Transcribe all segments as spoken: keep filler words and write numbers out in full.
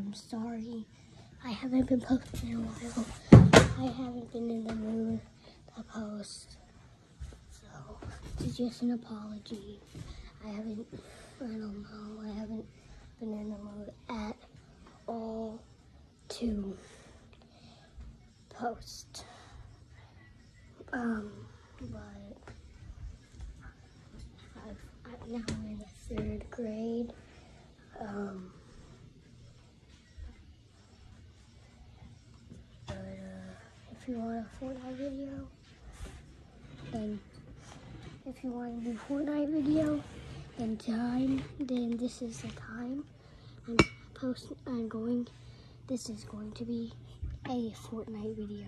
I'm sorry. I haven't been posting in a while. I haven't been in the mood to post. So, it's just an apology. I haven't, I don't know, I haven't been in the mood at all to post. Um, but I've, I, now I'm in the third grade. Um, but uh, if you want a Fortnite video, then if you want to do Fortnite video, then time, then this is the time. I'm post. I'm going. This is going to be a Fortnite video.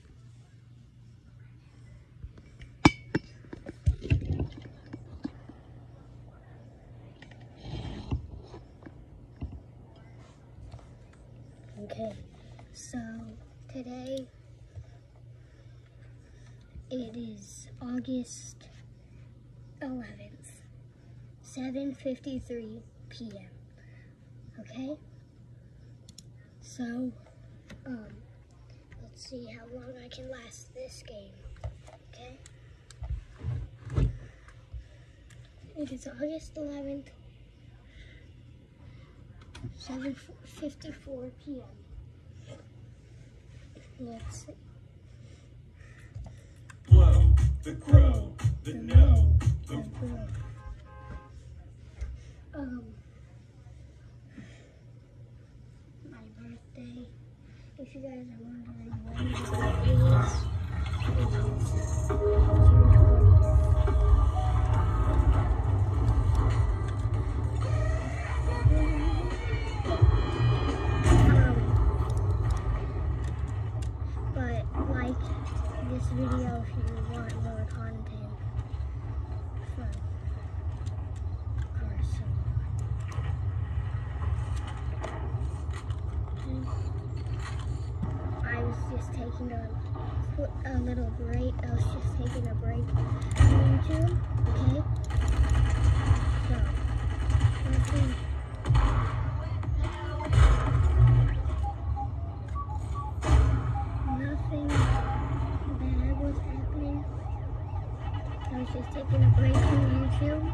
Okay, so today it is August eleventh, seven fifty-three p m Okay, so um, let's see how long I can last this game. Okay, it is August eleventh, seven fifty-four p m Let's see. Blow, the grow, the know, the grow. Um, my birthday, if you guys are wondering when my birthday is, it is June twentieth. This video if you want more content from Carson. I was just taking a, a little break. I was just taking a break from YouTube, okay? So, nothing. Nothing. I was just taking a break from YouTube.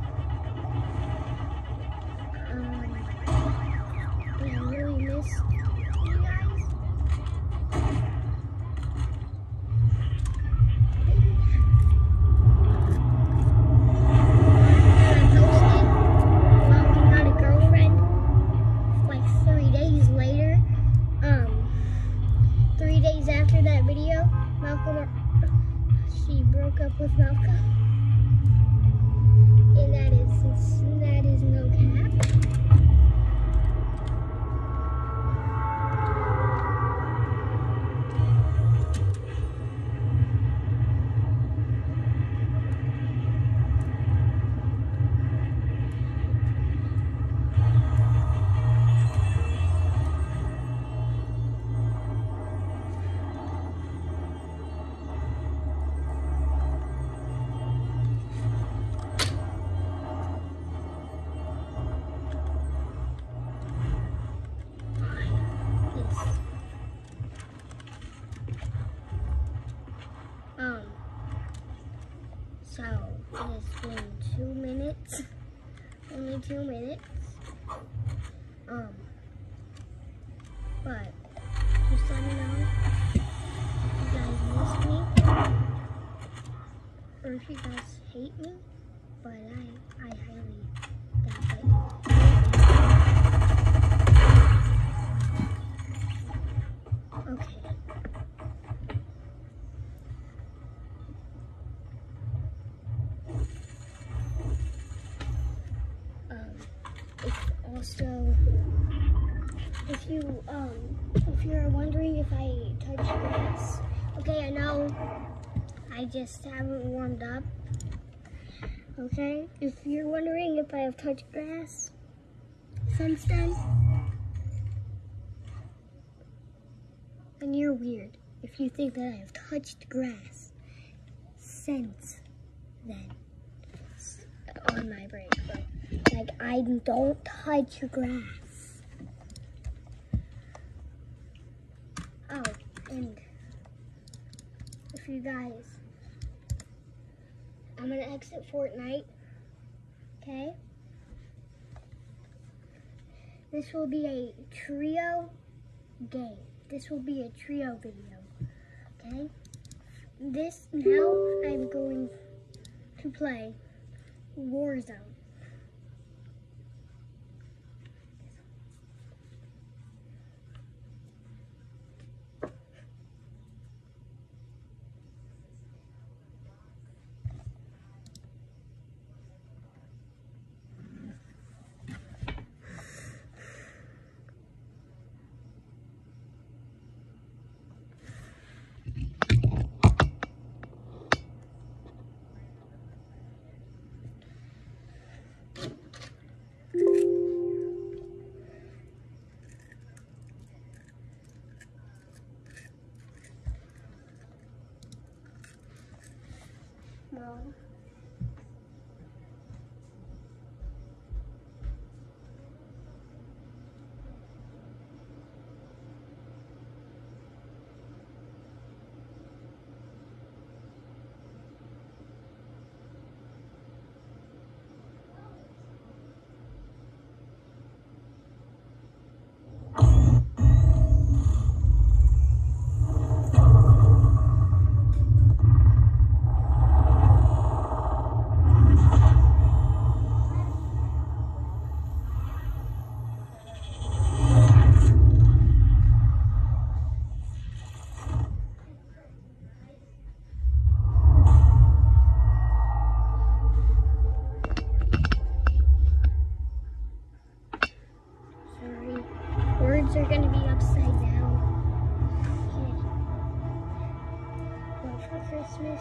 Um, and I really miss you guys. I posted Malcolm Got a Girlfriend like three days later. Um, three days after that video, Malcolm, she broke up with Malcolm. And that is, that is no cap. Um, so it has been two minutes, only two minutes, um, but just let me know if you guys miss me, or if you guys hate me, but I, I highly doubt it. Okay. Also, if you um if you're wondering if I touch grass, okay, I know I just haven't warmed up. Okay, if you're wondering if I have touched grass since then, then you're weird. If you think that I have touched grass since then on my break, but like I don't touch grass. And if you guys, I'm gonna exit Fortnite, okay? This will be a trio game. This will be a trio video, okay? This, now I'm going to play Warzone. Mom. Words are gonna be upside down. Okay. One for Christmas.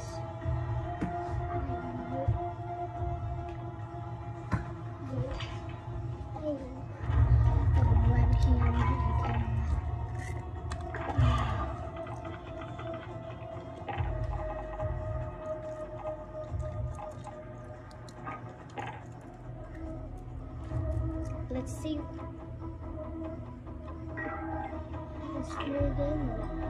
Let's see. Let's do it again.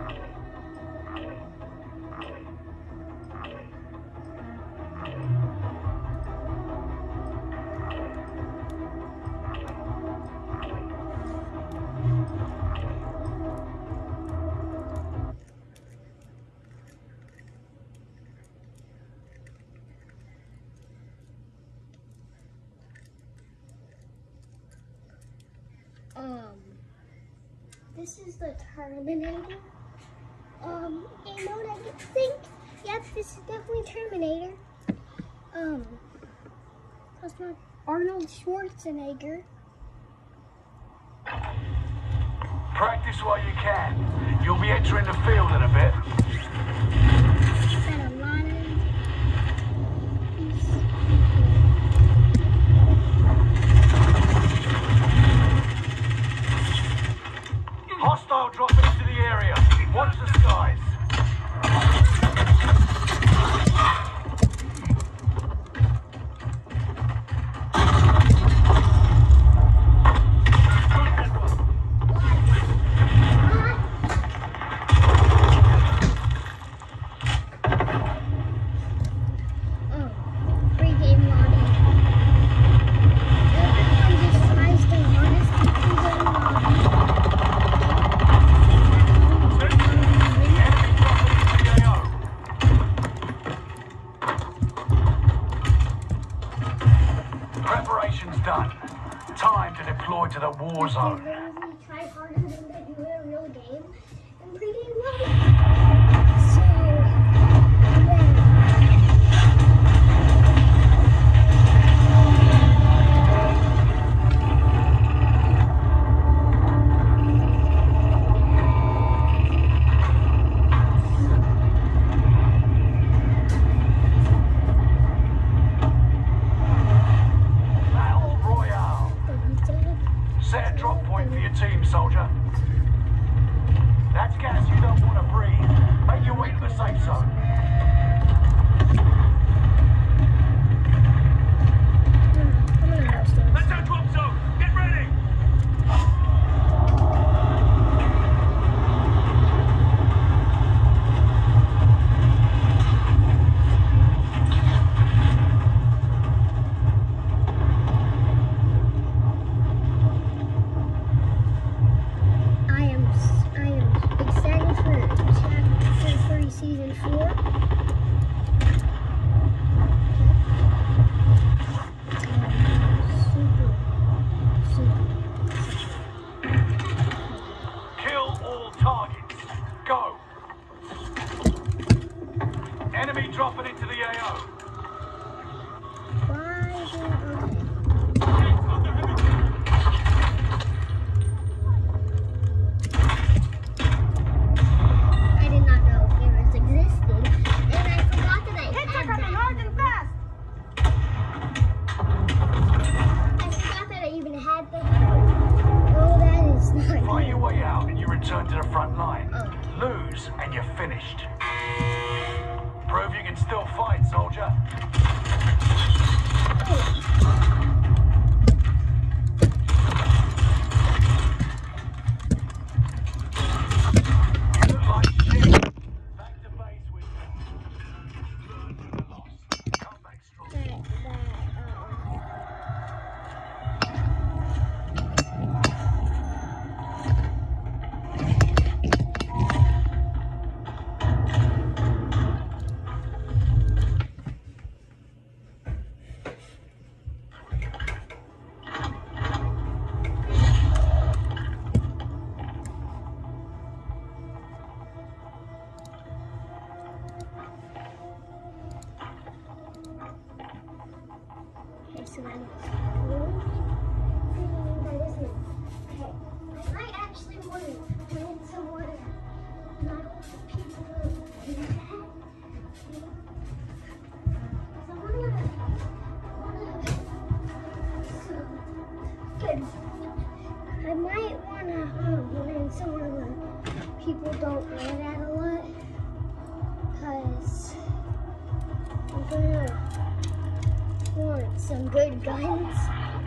Um, this is the Terminator. Um, game mode, I think. Yep, this is definitely Terminator. Um, that's not Arnold Schwarzenegger. Practice while you can. You'll be entering the field in a bit. Got a lot of Hostile dropping into the area. Watch the skies. Preparation's done. Time to deploy to the war zone. Try harder than they do in a real game and pretty well. So, Set a drop point for your team, soldier. That's gas you don't want to breathe. Make your way to the safe zone. That's our drop zone. Get ready. return to the front line. Lose and you're finished. Prove you can still fight, soldier. Look like shit. Back to base with you. Learn from the loss. Come back strong. That, that, So then, that isn't okay. I might actually want to win some water. Not people do that. So I want to, good. I might want to um, win some water. People don't wear that a lot. Because I'm going to want some good guns.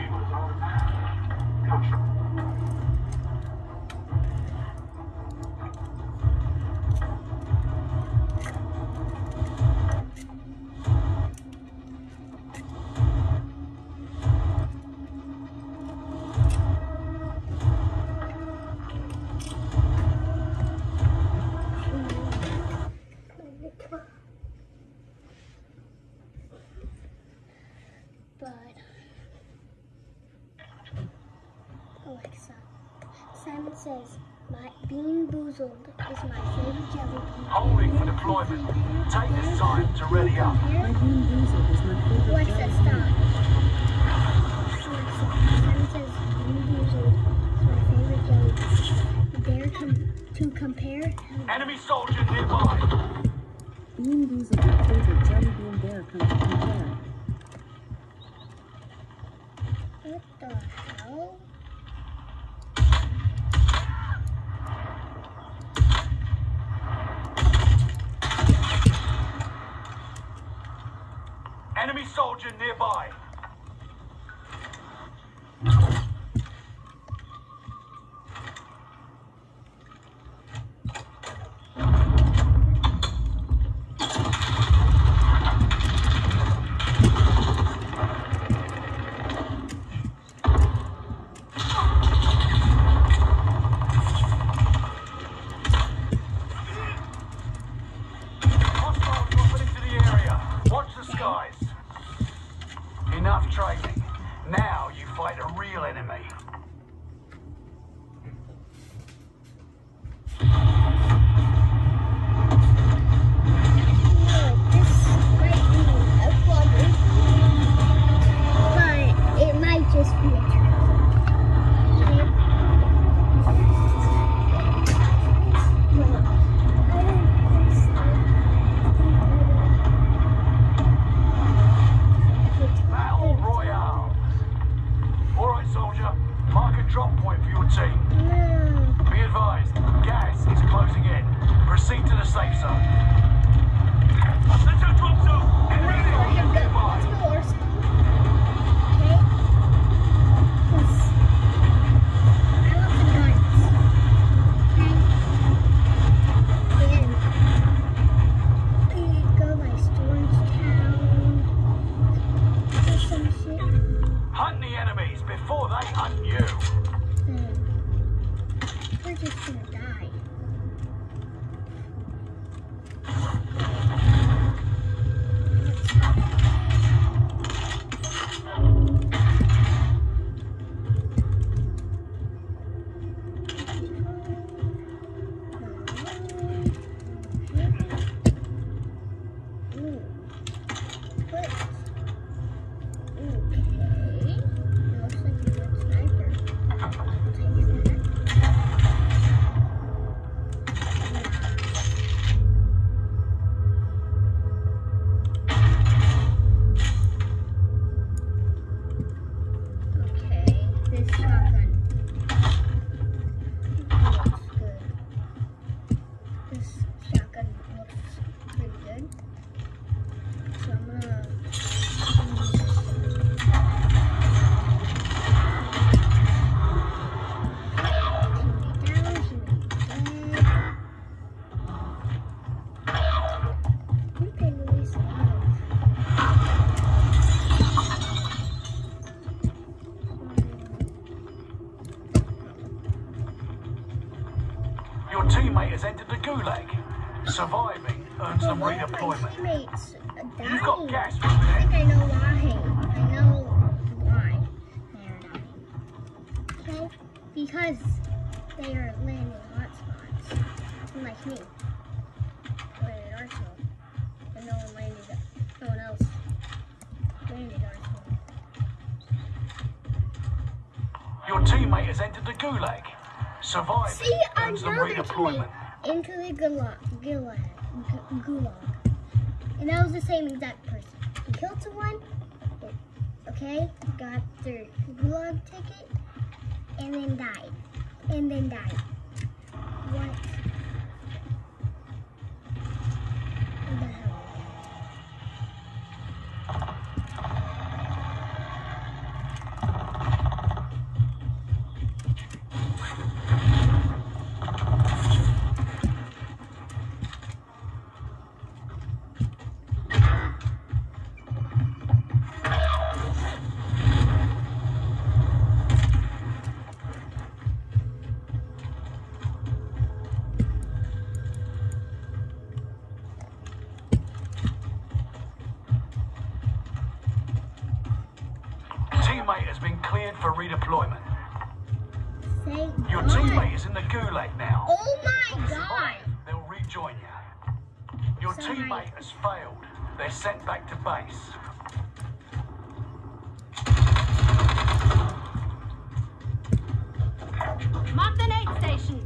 But Alexa, Simon says my Bean Boozled is my favorite jelly bean. Holding for deployment. Take this time to ready up. My Bean Boozled is my favorite What's jelly that bean. stop? Simon says Bean Boozled is my favorite jelly bean. Dare com to compare? Enemy soldier nearby. Bean Boozled, my favorite jelly bean. Dare come to compare. What the hell? Enemy soldier nearby. Hostiles dropping into the area. Watch the skies. Enough training. Now you fight a real enemy. Look, this might be a quadrant, but it might just be a triangle. Battle Royale. All right, soldier. Mark a drop point for your team. No. Be advised, gas is closing in. Proceed to the safe zone. Let's go drop zone. Enemy Let's go, soldier let's go nearby. Arsenal. Okay? 'Cause I love the guns. Okay? And we could go like Storage Town or some shit. Hunt the enemies before they hunt you. Then we're just gonna die. Ooh. Good. Okay. Looks like a good sniper. I'll take that. Your teammate has entered the gulag. Surviving earns them But one of my redeployment. teammates died. You've got gas I moving think in. I know why. I know why they're dying. Okay? Because they are landing hotspots. Unlike me. Landed Arsenal. And no one landed, no one else landed Arsenal. Your teammate has entered the gulag. Surviving See, earns them another redeployment. teammate into the gulag, gulag, gu- gulag. And that was the same exact person. He killed someone, okay, got their gulag ticket, and then died. And then died. What? What the hell? Teammate has been cleared for redeployment. Thank Your God. teammate is in the gulag now. Oh my God! They'll rejoin you. Your Sorry. teammate has failed. They're sent back to base. Mark the aid station.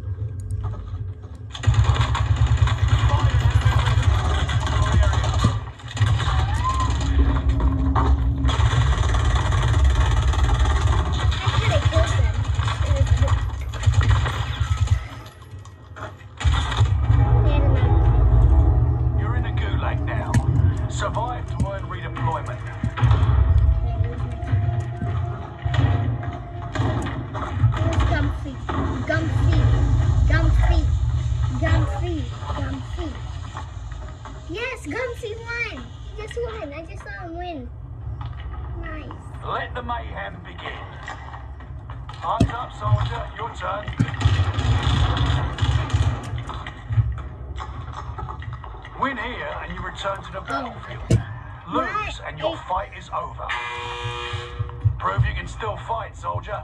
Actually, they killed them. They had enough. You're in the gulag now. Survive to earn redeployment. Gumpy, Gumpy, Gumpy, Gumpy, Gumpy. Yes, Gumpy won. He just won. I just saw him win. Nice. Let the mayhem begin. Eyes up, soldier. Your turn. Win here and you return to the battlefield. Lose and your fight is over. Prove you can still fight, soldier.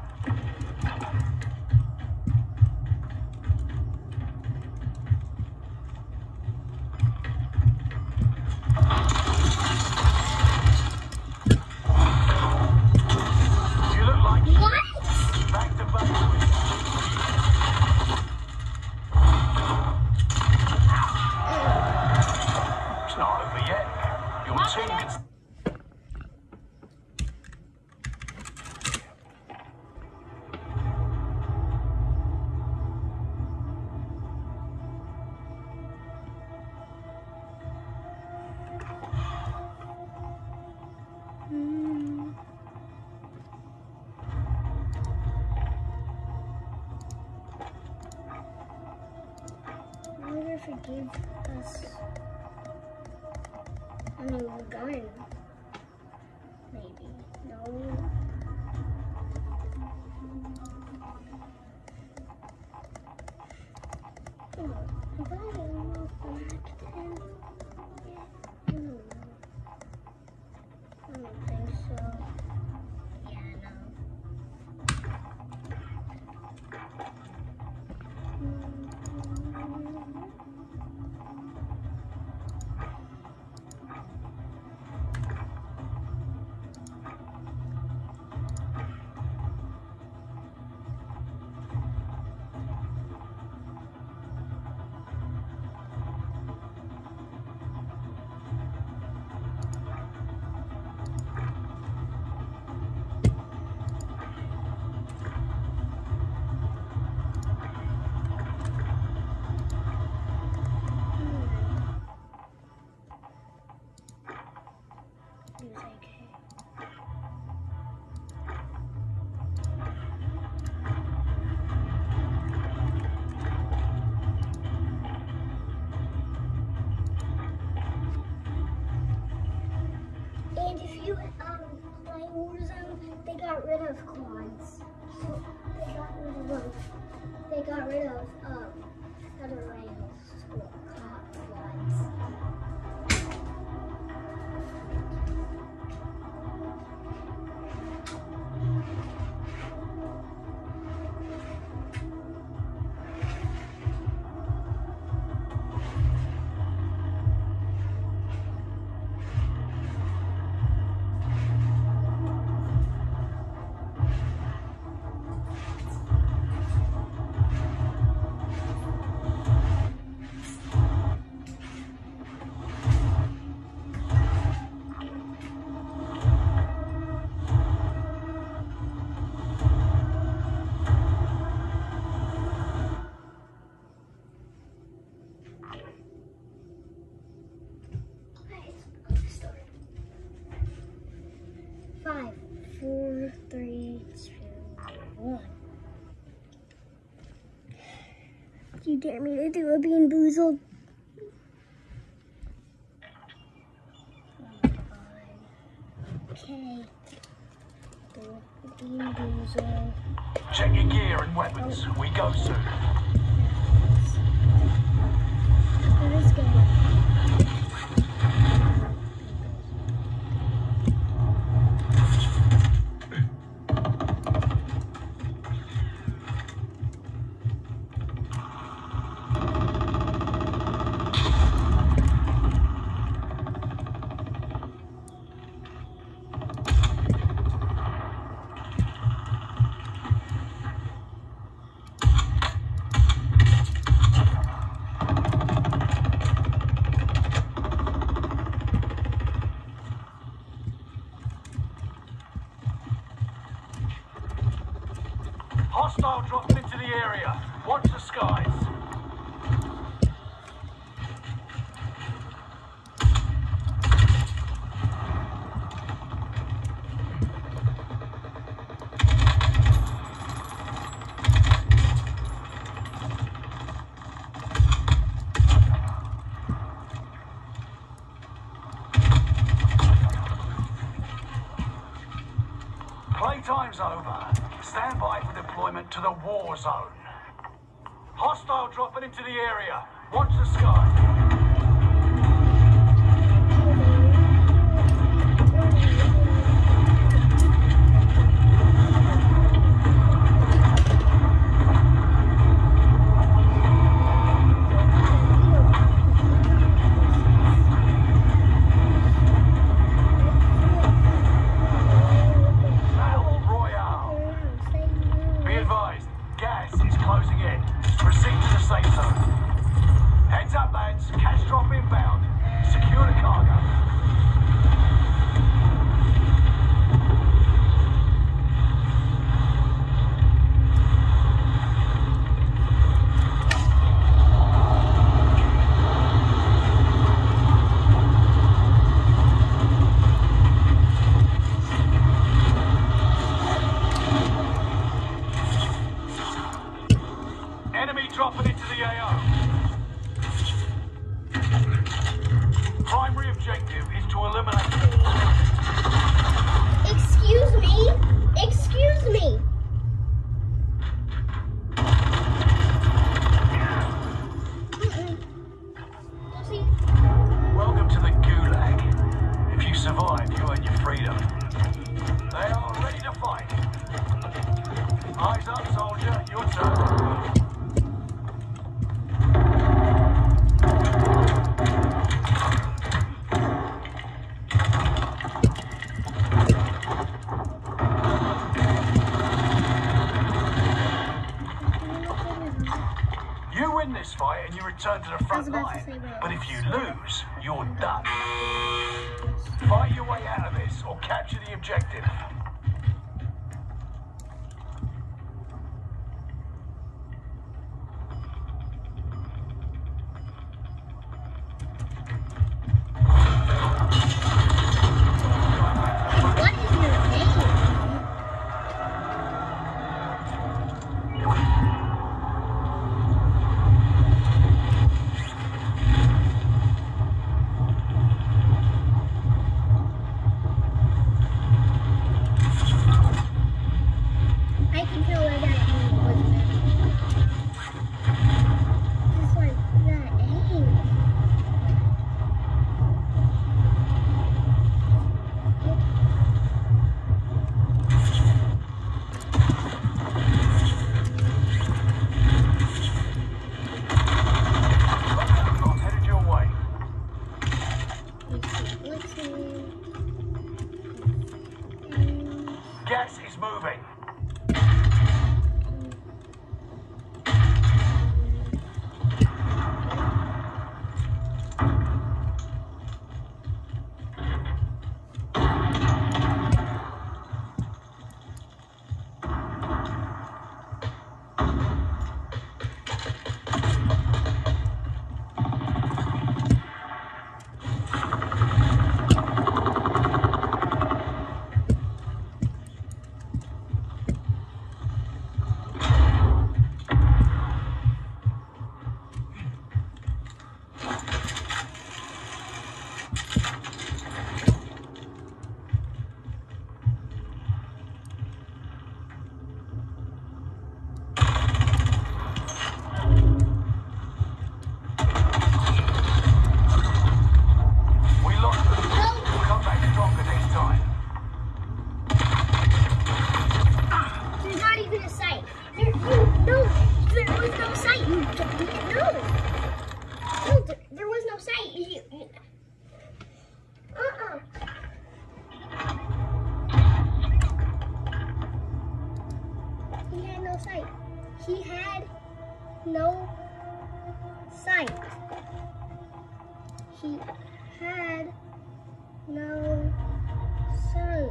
You look like you What? back to base with It's not over yet. Your team can... Hmm. I wonder if it gave us a new gun. Maybe. No. Oh, have I almost matched him? Hmm. I don't think so. Yeah, no. Use A K. And if you um play Warzone, they got rid of quads. So they got rid of them. They got rid of um other rails clockwise. Five, four, three, two, one. Do you dare me to do a Bean Boozled? Okay. Do a Bean Boozled. Check your gear and weapons. We go soon. Let's go. Hostile dropping into the area. Watch the skies. Playtime's over. Stand by for deployment to the war zone. Hostile dropping into the area. Watch the sky. Battle Royale. Be advised, gas is closing in. Proceed to the safe zone. Heads up, lads. Cash drop inbound. Secure the cargo. Enemy dropping into the A O. Primary objective is to eliminate. Excuse me? Excuse me? Welcome to the Gulag. If you survive, you earn your freedom. They are ready to fight. Eyes up, soldier. Your turn. You win this fight and you return to the front about to line. say that. But if you lose, you're done. Fight your way out of this or capture the objective. What is your name? no sight. He had no sight.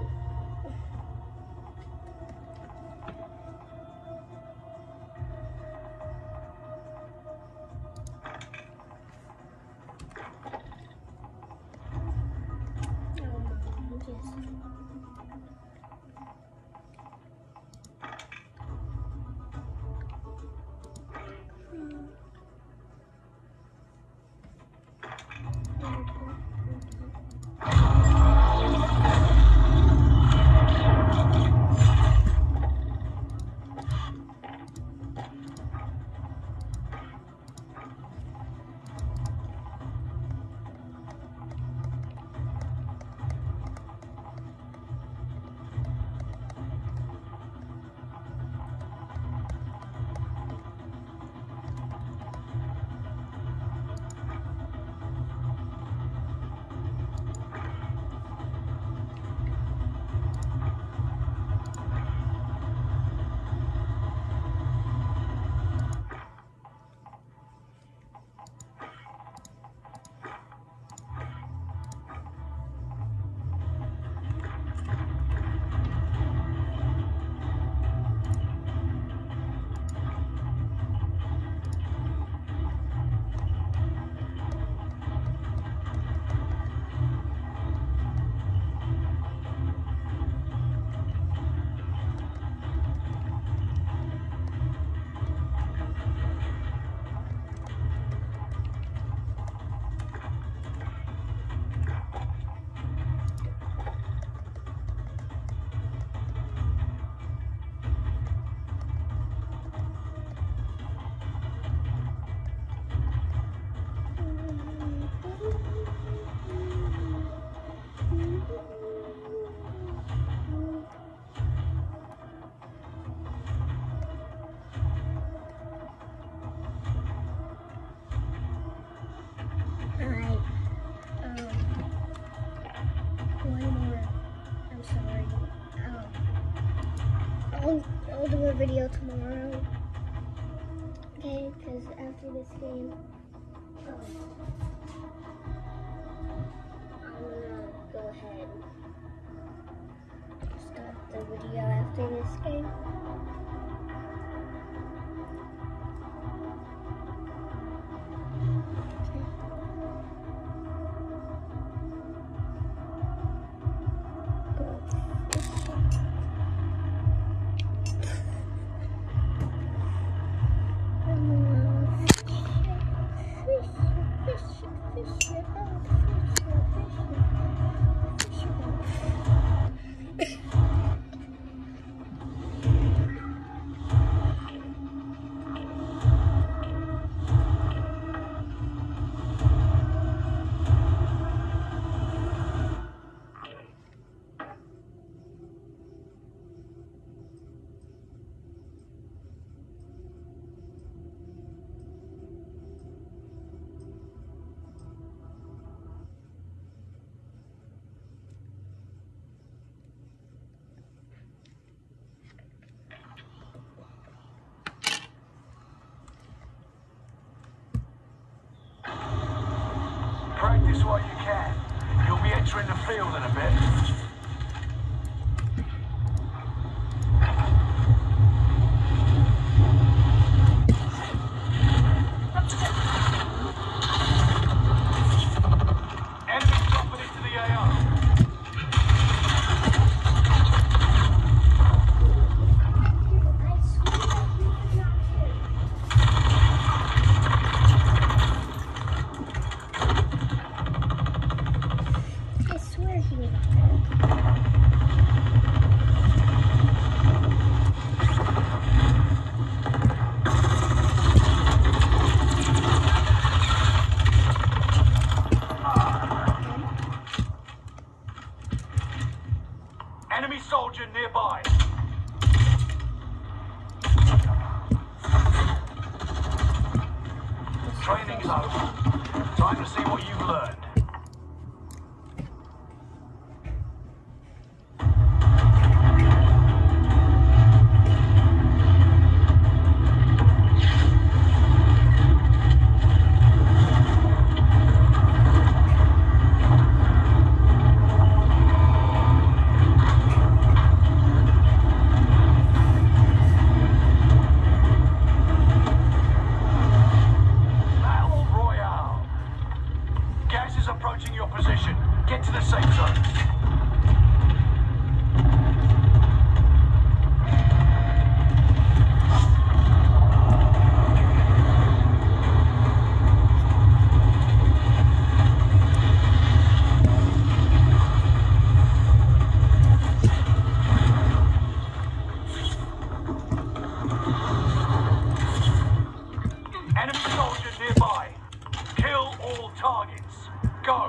I'll, I'll do a video tomorrow, okay, because after this game, um, I'm gonna go ahead and start the video after this game. Practice what you can. You'll be entering the field in a bit. Enemy soldier nearby. Training's over. Time to see what you've learned. targets. Go.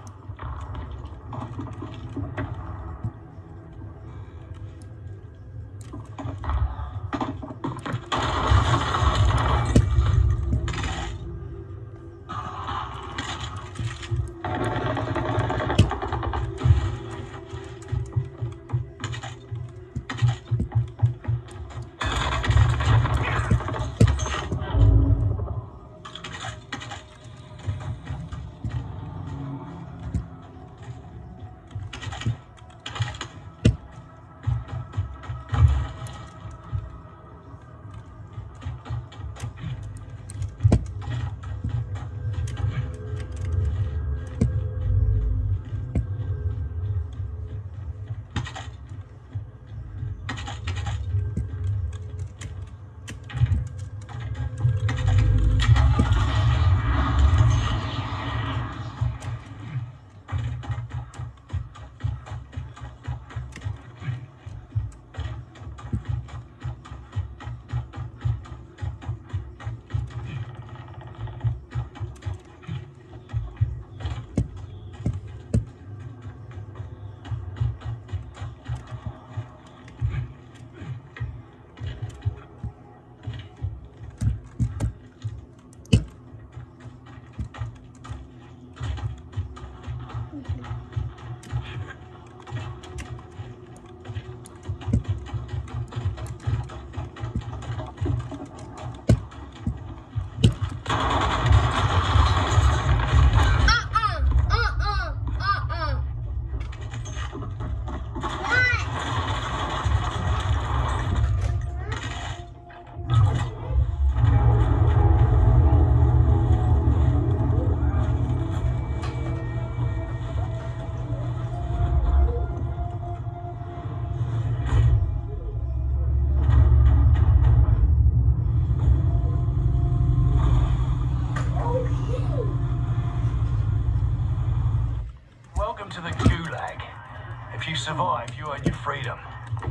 Welcome to the Gulag. If you survive, you earn your freedom.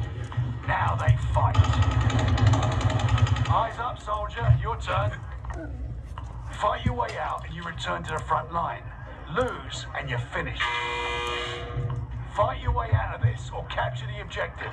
Now they fight. Eyes up, soldier. Your turn. Fight your way out and you return to the front line. Lose and you're finished. Fight your way out of this or capture the objective.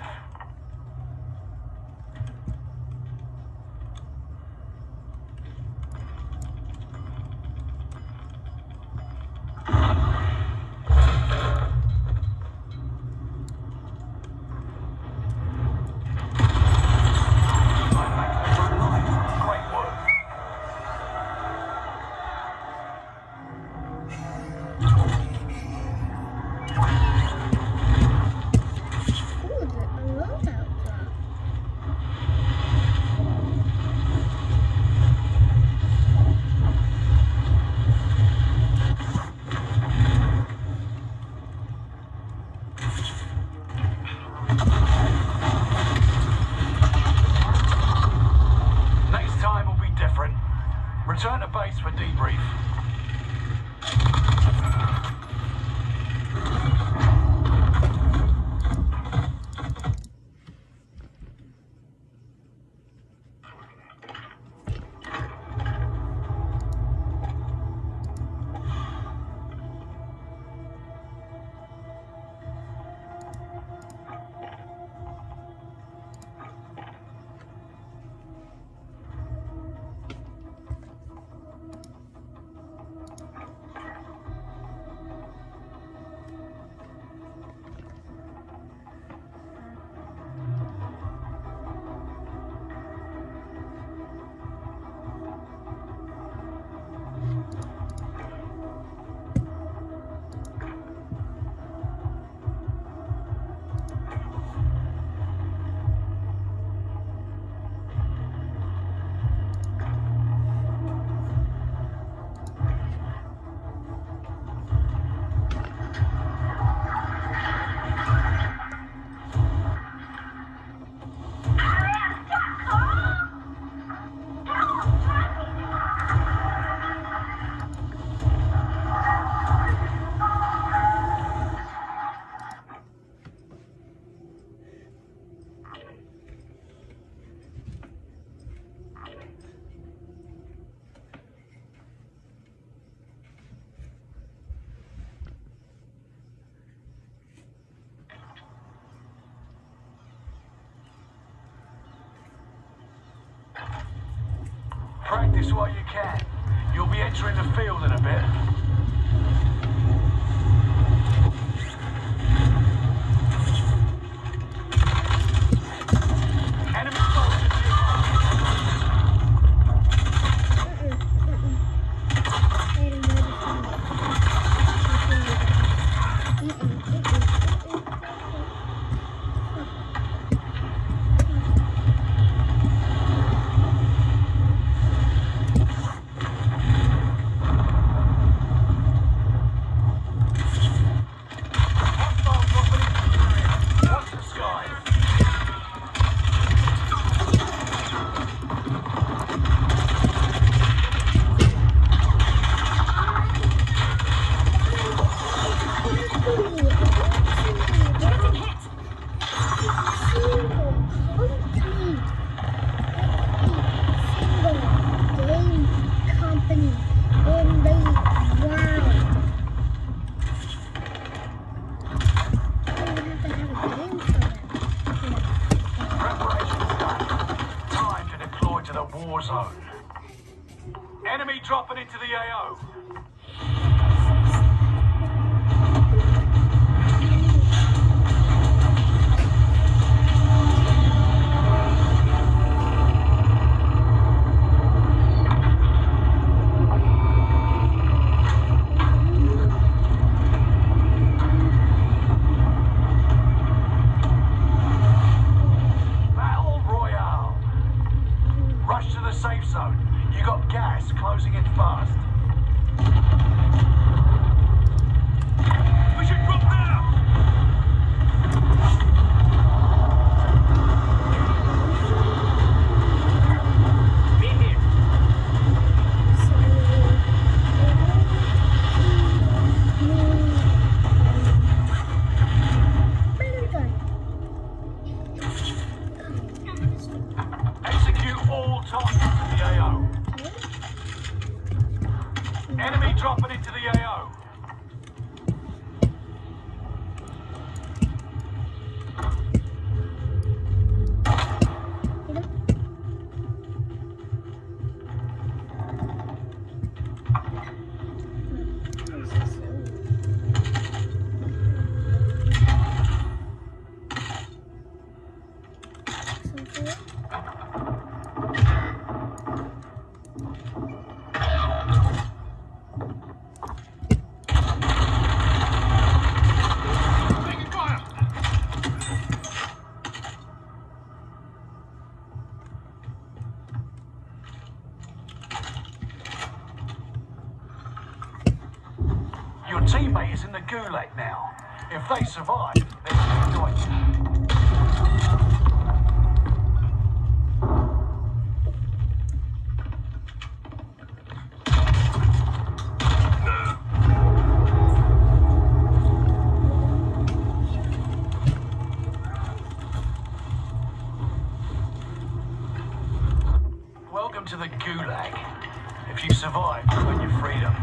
Return to base for debrief. Practice while you can. You'll be entering the field in a bit. Enemy soldiers war zone. Enemy dropping into the A O. Safe zone. You got gas closing in fast. We should drop there. Be here. Execute all targets. A O. Enemy dropping into the A O. Your teammate is in the gulag now. If they survive, they're going to Welcome to the gulag. If you survive, you earn your freedom.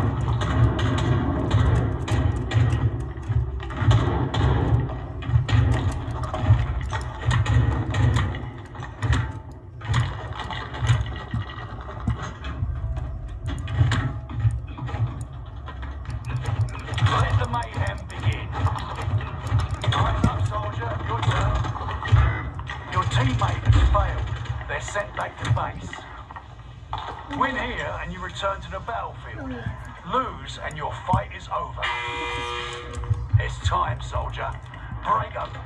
Let the mayhem begin. Rise up, soldier. Your turn. Your teammate has failed. They're sent back to base. Win here and you return to the battlefield. Lose and your fight is over. It's time, soldier. Break up.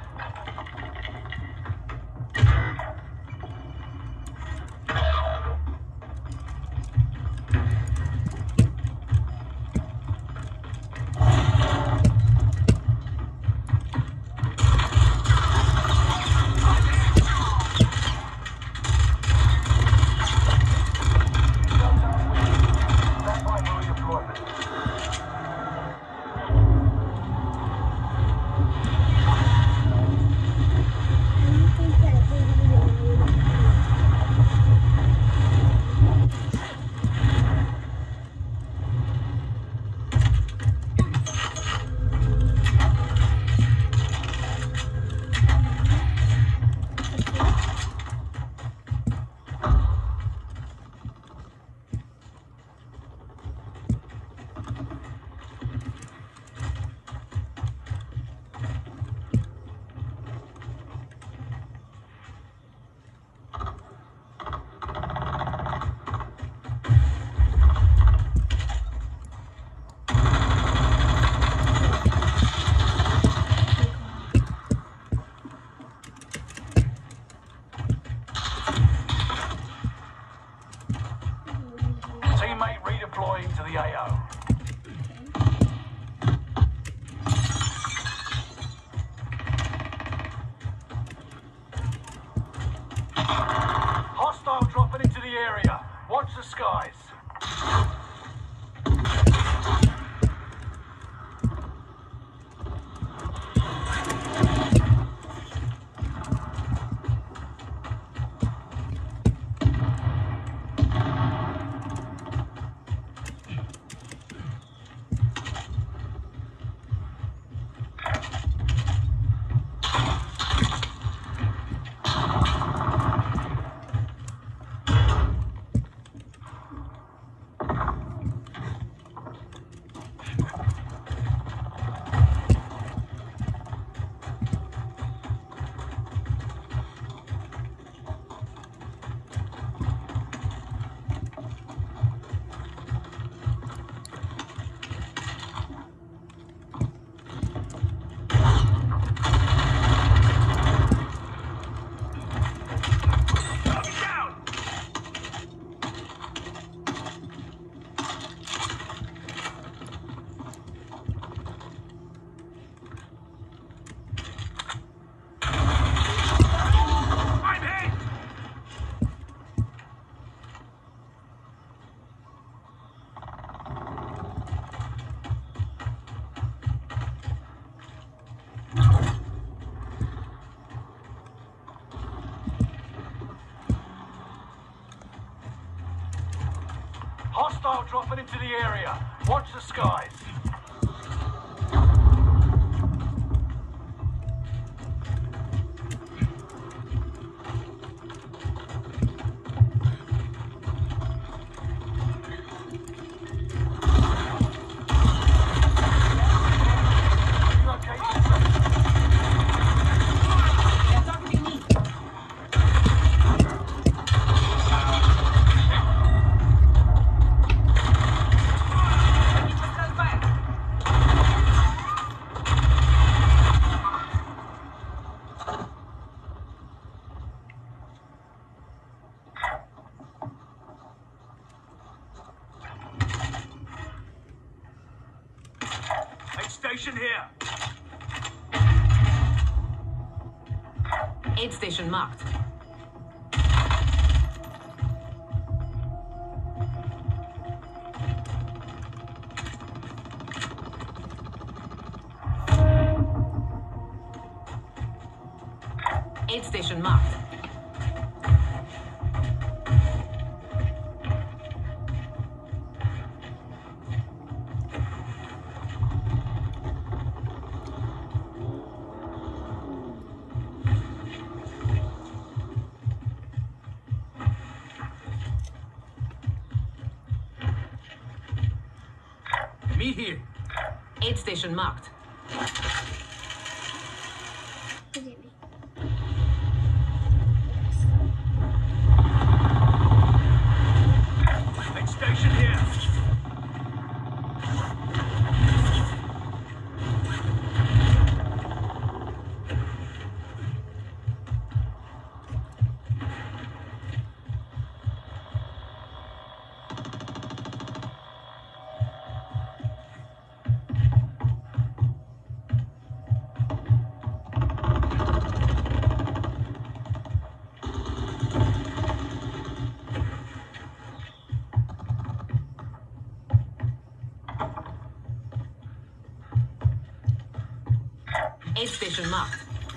Hostile dropping into the area. Watch the skies. Station here. Aid station marked. Aid station marked. Meet here. Aid station marked. Look at me. Aid station here. Aid station marked.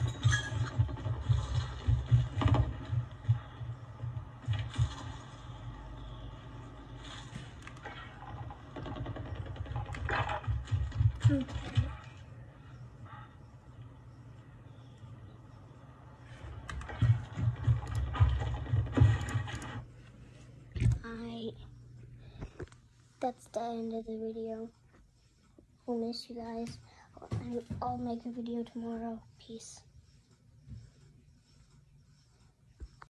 Okay. I. That's the end of the video. We'll miss you guys. I'll make a video tomorrow. Peace.